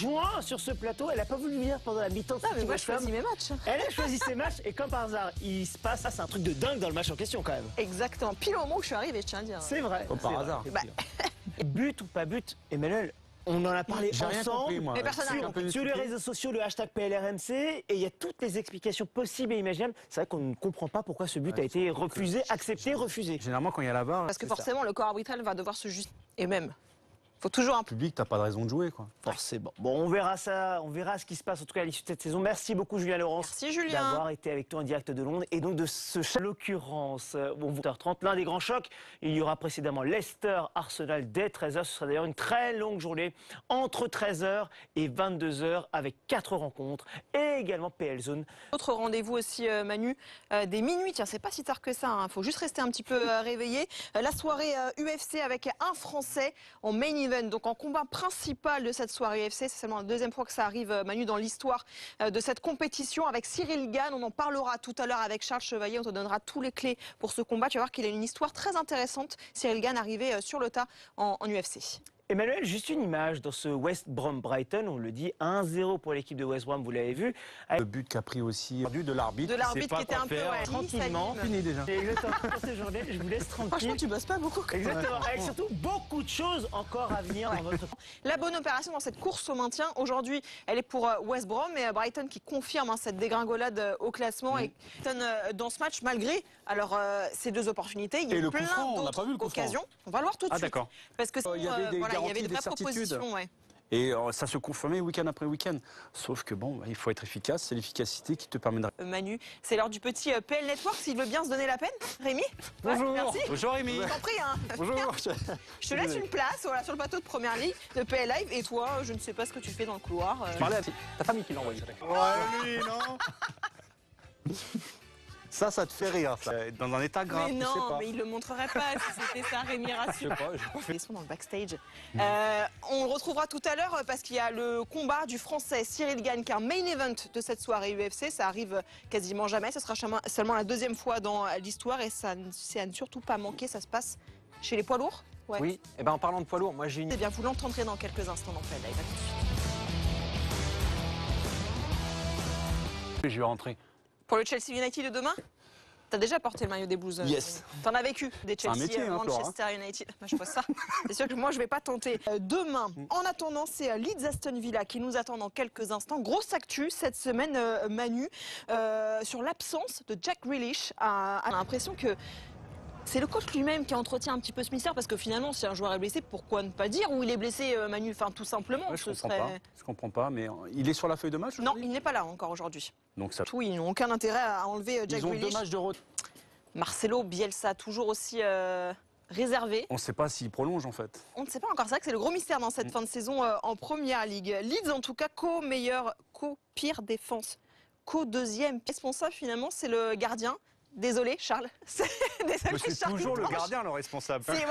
rejoint sur ce plateau. Elle n'a pas voulu venir pendant la mi-temps. Non, mais moi, je choisis mes matchs. Elle a choisi ses matchs et comme par hasard, il se passe, c'est un truc de dingue dans le match en question quand même. Exactement. Pile au moment où je suis arrivée, je tiens à dire. C'est vrai. Comme par hasard. Bah. But ou pas but, Emmanuel, on en a parlé ensemble Mais personne n'a compris. sur les réseaux sociaux, le hashtag PLRMC, et il y a toutes les explications possibles et imaginables. C'est vrai qu'on ne comprend pas pourquoi ce but a été refusé, accepté, refusé. Généralement, quand il y a la VAR, Parce que forcément, le corps arbitral va devoir se justifier. Et même, faut toujours un le public, t'as pas de raison de jouer, quoi. Forcément. Bon, on verra ça, on verra ce qui se passe en tout cas à l'issue de cette saison. Merci beaucoup Julien Laurence. Merci Julien. D'avoir été avec toi en direct de Londres et donc de ce choc. En l'occurrence, 20h30, l'un des grands chocs. Il y aura précédemment Leicester-Arsenal dès 13h. Ce sera d'ailleurs une très longue journée entre 13h et 22h avec 4 rencontres et également PL Zone. Autre rendez-vous aussi, Manu, des minuit. Tiens, c'est pas si tard que ça. Il faut juste rester un petit peu réveillé. La soirée UFC avec un Français en main event. Donc en combat principal de cette soirée UFC, c'est seulement la deuxième fois que ça arrive, Manu, dans l'histoire de cette compétition avec Cyril Gane. On en parlera tout à l'heure avec Charles Chevalier. On te donnera tous les clés pour ce combat. Tu vas voir qu'il a une histoire très intéressante. Cyril Gane arrivé sur le tas en UFC. Emmanuel, juste une image dans ce West Brom-Brighton, on le dit 1-0 pour l'équipe de West Brom, vous l'avez vu. Le but qu'a pris aussi de l'arbitre. De l'arbitre qui était un peu tranquillement. Fini déjà. Et exactement pour cette journée, je vous laisse tranquille. Franchement, tu bosses pas beaucoup. Exactement, avec surtout beaucoup de choses encore à venir dans votre... La bonne opération dans cette course au maintien, aujourd'hui, elle est pour West Brom et Brighton qui confirme cette dégringolade au classement. Et Brighton, dans ce match, malgré ces deux opportunités, il y a plein d'autres occasions. On va le voir tout de suite. D'accord. Parce que il y avait des il y avait des vraies certitudes. propositions. Ouais. Et ça se confirmait week-end après week-end. Sauf que bon, il faut être efficace. C'est l'efficacité qui te permet de... Manu, c'est l'heure du petit PL Network. S'il veut bien se donner la peine, Rémi. Bonjour. Ouais, merci. Bonjour Rémi. Je t'en prie. Hein. Bonjour. Je te laisse une place voilà, sur le plateau de Première Ligue de PL Live. Et toi, je ne sais pas ce que tu fais dans le couloir. Je parlais à ta famille qui l'a envoyé. Ouais, lui, non. Ça te fait rire, ça. Dans un état grave, mais tu sais non, pas. mais il le montrerait pas si c'était ça, Rémi, rassure. Ils sont dans le backstage. On le retrouvera tout à l'heure parce qu'il y a le combat du Français Cyril Gane qui est un main event de cette soirée UFC. Ça arrive quasiment jamais. Ce sera seulement la deuxième fois dans l'histoire et c'est à ne surtout pas manquer. Ça se passe chez les poids lourds. Ouais. Oui, et ben en parlant de poids lourds, moi j'ai une... Eh bien, vous l'entendrez dans quelques instants dans PL Live. À tout de suite. Je vais rentrer. Pour le Chelsea United de demain, t'as déjà porté le maillot des Blues. Yes. T'en as vécu des Chelsea, métier, hein, Manchester United. Moi, je vois ça. C'est sûr que moi, je vais pas tenter. Demain, en attendant, c'est Leeds Aston Villa qui nous attend dans quelques instants. Grosse actu cette semaine, Manu, sur l'absence de Jack Grealish. On a l'impression que c'est le coach lui-même qui entretient un petit peu ce mystère parce que finalement, si un joueur est blessé, pourquoi ne pas dire où il est blessé, Manu? Enfin, tout simplement. Ouais, je comprends pas, mais il est sur la feuille de match? Non, il n'est pas là encore aujourd'hui. Donc ça... Oui, ils n'ont aucun intérêt à enlever Jack Ils ont Grealish. 2 matchs de retard. Marcelo Bielsa, toujours aussi réservé. On ne sait pas s'il prolonge en fait. On ne sait pas encore. C'est vrai que c'est le gros mystère dans cette fin de saison en Première Ligue. Leeds, en tout cas, co-meilleur, co-pire défense, co-deuxième responsable, finalement, c'est le gardien. Désolé, Charles. Désolé, c'est Charles. toujours le gardien, le responsable. C'est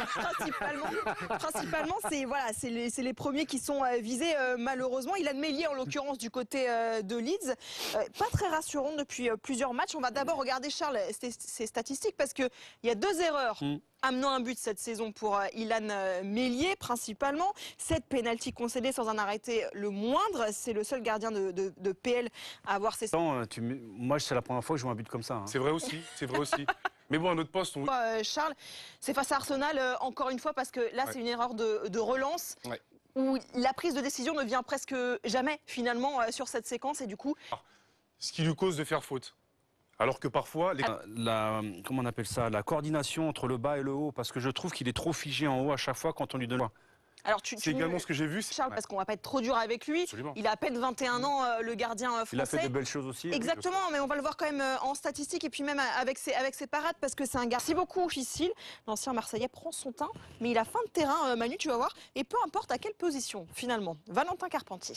principalement, c'est les premiers qui sont visés malheureusement. Ilan Meslier, en l'occurrence, du côté de Leeds. Pas très rassurant depuis plusieurs matchs. On va d'abord regarder, Charles, ces statistiques parce qu'il y a 2 erreurs. Amenant un but cette saison pour Ilan Meslier, principalement. 7 pénaltys concédés sans en arrêter le moindre. C'est le seul gardien de PL à avoir ces... Moi, c'est la première fois que je joue un but comme ça. Hein. C'est vrai aussi, c'est vrai aussi. Mais bon, à notre poste, on... Charles, c'est face à Arsenal, encore une fois, parce que là, c'est une erreur de relance. Où la prise de décision ne vient presque jamais, finalement, sur cette séquence. Et du coup... Ce qui lui cause de faire faute. Alors que parfois... Comment on appelle ça? La coordination entre le bas et le haut, parce que je trouve qu'il est trop figé en haut à chaque fois quand on lui donne... Alors c'est également ce que j'ai vu. Charles, parce qu'on va pas être trop dur avec lui. Absolument. Il a à peine 21 ans, le gardien français. Il a fait de belles choses aussi. Exactement, mais on va le voir quand même en statistique et puis même avec ses parades parce que c'est un gardien beaucoup difficile. L'ancien Marseillais prend son temps, mais il a fin de terrain, Manu, tu vas voir. Et peu importe à quelle position, finalement. Valentin Carpentier.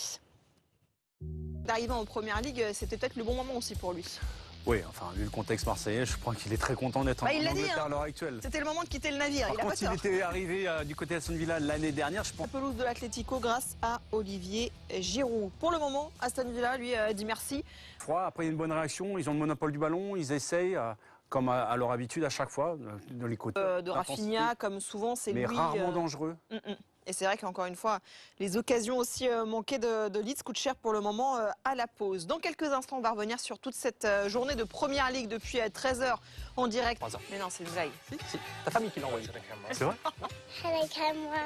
D'arrivant en Première Ligue, c'était peut-être le bon moment aussi pour lui. Oui, enfin, vu le contexte marseillais, je crois qu'il est très content d'être en Angleterre à l'heure actuelle. C'était le moment de quitter le navire. Quand il était arrivé du côté Aston Villa l'année dernière, je pense... La pelouse de l'Atlético grâce à Olivier Giroud. Pour le moment, Aston Villa, lui, dit merci. Après, il y a une bonne réaction. Ils ont le monopole du ballon. Ils essayent, comme à leur habitude, à chaque fois, dans les côtés. De Rafinha, comme souvent, c'est lui... Mais rarement dangereux. Et c'est vrai qu'encore une fois, les occasions aussi manquées de Leeds coûtent cher pour le moment à la pause. Dans quelques instants, on va revenir sur toute cette journée de Première Ligue depuis 13h en direct. 3 heures. Mais non, c'est une blague. Si, ta famille qui l'a envoyé. C'est vrai? Hello, camera.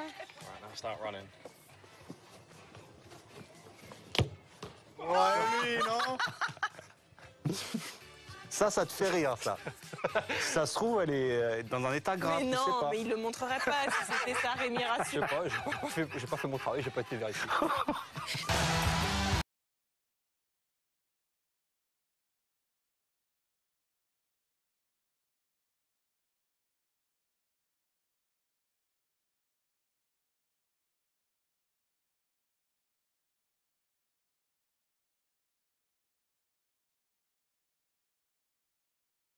Ouais, lui, non? Ça te fait rire, ça. Ça se trouve, elle est dans un état grave. Mais tu sais non, pas. mais il ne le montrerait pas si c'était ça, Rémi, Je rassure. sais pas, j'ai pas fait mon travail, j'ai pas été vérifié.